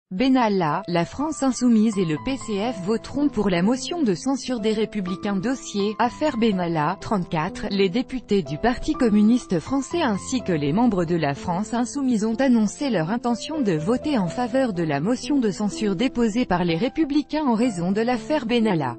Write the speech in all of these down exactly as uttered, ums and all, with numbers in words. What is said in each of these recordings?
Benalla, la France Insoumise et le P C F voteront pour la motion de censure des Républicains. Dossier, affaire Benalla, trente-quatre, les députés du Parti communiste français ainsi que les membres de la France Insoumise ont annoncé leur intention de voter en faveur de la motion de censure déposée par les Républicains en raison de l'affaire Benalla.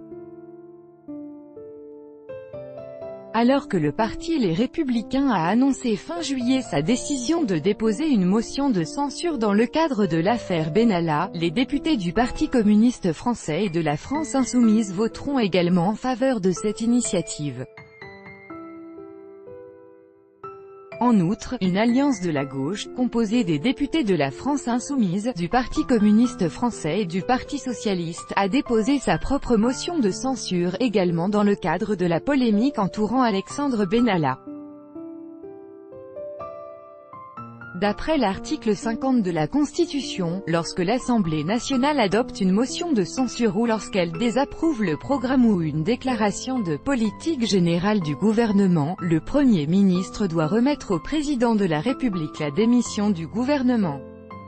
Alors que le parti Les Républicains a annoncé fin juillet sa décision de déposer une motion de censure dans le cadre de l'affaire Benalla, les députés du Parti communiste français et de la France Insoumise voteront également en faveur de cette initiative. En outre, une alliance de la gauche, composée des députés de la France Insoumise, du Parti communiste français et du Parti socialiste, a déposé sa propre motion de censure également dans le cadre de la polémique entourant Alexandre Benalla. D'après l'article cinquante de la Constitution, lorsque l'Assemblée nationale adopte une motion de censure ou lorsqu'elle désapprouve le programme ou une déclaration de politique générale du gouvernement, le Premier ministre doit remettre au Président de la République la démission du gouvernement.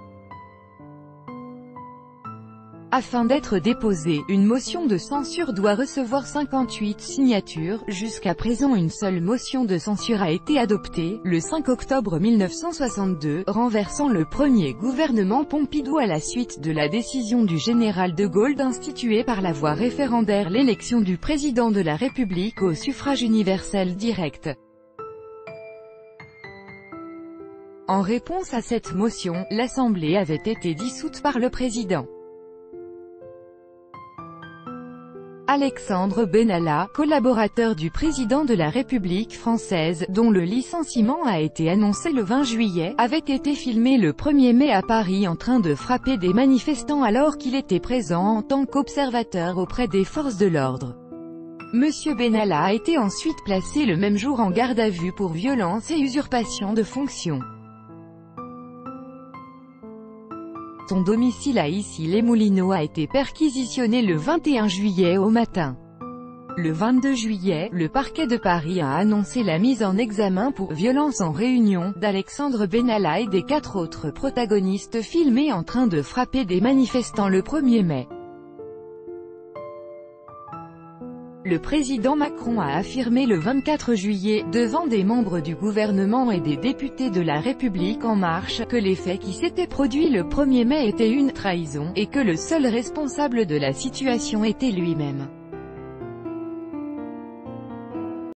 Afin d'être déposée, une motion de censure doit recevoir cinquante-huit signatures. Jusqu'à présent, une seule motion de censure a été adoptée, le cinq octobre mille neuf cent soixante-deux, renversant le premier gouvernement Pompidou à la suite de la décision du général de Gaulle d'instituer par la voie référendaire l'élection du président de la République au suffrage universel direct. En réponse à cette motion, l'Assemblée avait été dissoute par le président. Alexandre Benalla, collaborateur du président de la République française, dont le licenciement a été annoncé le vingt juillet, avait été filmé le premier mai à Paris en train de frapper des manifestants alors qu'il était présent en tant qu'observateur auprès des forces de l'ordre. Monsieur Benalla a été ensuite placé le même jour en garde à vue pour violence et usurpation de fonction. Son domicile à Issy-les-Moulineaux a été perquisitionné le vingt et un juillet au matin. Le vingt-deux juillet, le parquet de Paris a annoncé la mise en examen pour violence en réunion d'Alexandre Benalla et des quatre autres protagonistes filmés en train de frapper des manifestants le premier mai. Le président Macron a affirmé le vingt-quatre juillet, devant des membres du gouvernement et des députés de La République En Marche, que les faits qui s'étaient produits le premier mai étaient une trahison, et que le seul responsable de la situation était lui-même.